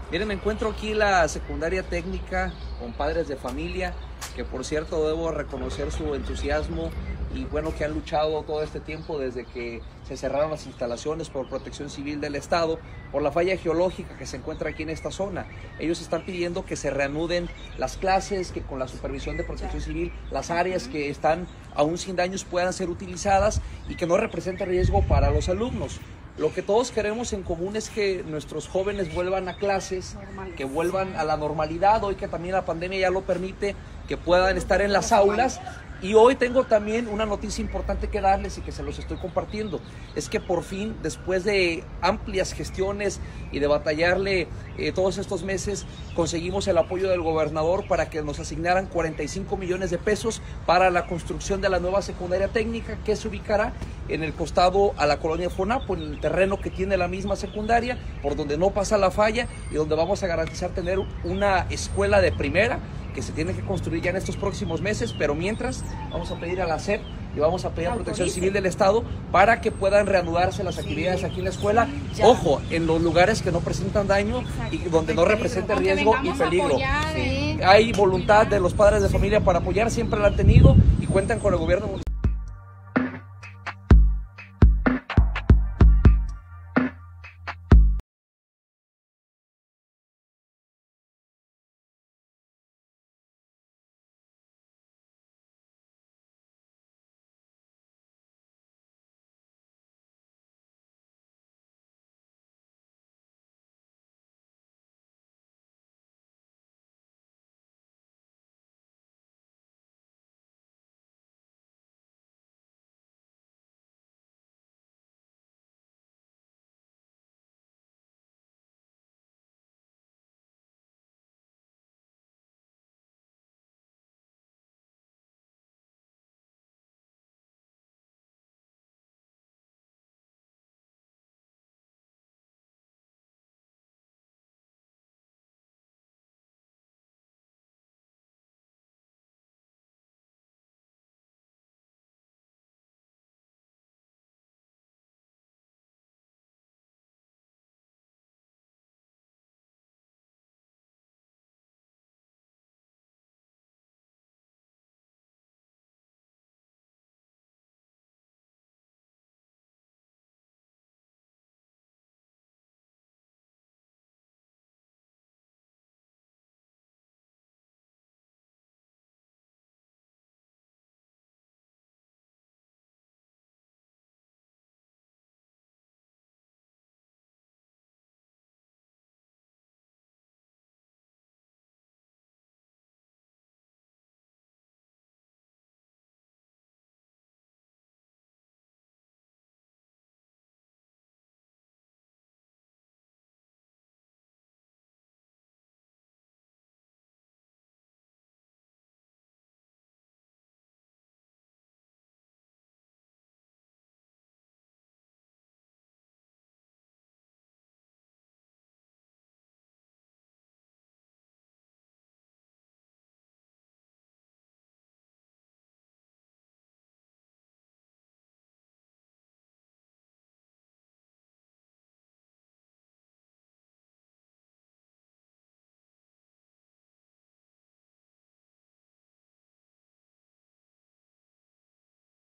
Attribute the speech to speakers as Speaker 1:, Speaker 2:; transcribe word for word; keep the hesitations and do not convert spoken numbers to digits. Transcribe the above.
Speaker 1: Miren, me encuentro aquí en la secundaria técnica con padres de familia, que por cierto debo reconocer su entusiasmo y bueno, que han luchado todo este tiempo desde que se cerraron las instalaciones por Protección Civil del Estado, por la falla geológica que se encuentra aquí en esta zona. Ellos están pidiendo que se reanuden las clases, que con la supervisión de Protección Civil las áreas que están aún sin daños puedan ser utilizadas y que no represente riesgo para los alumnos. Lo que todos queremos en común es que nuestros jóvenes vuelvan a clases, que vuelvan a la normalidad, hoy que también la pandemia ya lo permite, que puedan estar en las aulas. Y hoy tengo también una noticia importante que darles y que se los estoy compartiendo. Es que por fin, después de amplias gestiones y de batallarle eh, todos estos meses, conseguimos el apoyo del gobernador para que nos asignaran cuarenta y cinco millones de pesos para la construcción de la nueva secundaria técnica, que se ubicará en el costado a la colonia Fonapo, en el terreno que tiene la misma secundaria, por donde no pasa la falla y donde vamos a garantizar tener una escuela de primera que se tiene que construir ya en estos próximos meses, pero mientras vamos a pedir a la S E P y vamos a pedir a Protección Civil del Estado para que puedan reanudarse las actividades aquí en la escuela, ojo, en los lugares que no presentan daño y donde no represente riesgo y peligro. Sí. Hay voluntad de los padres de familia para apoyar, siempre la han tenido y cuentan con el gobierno municipal.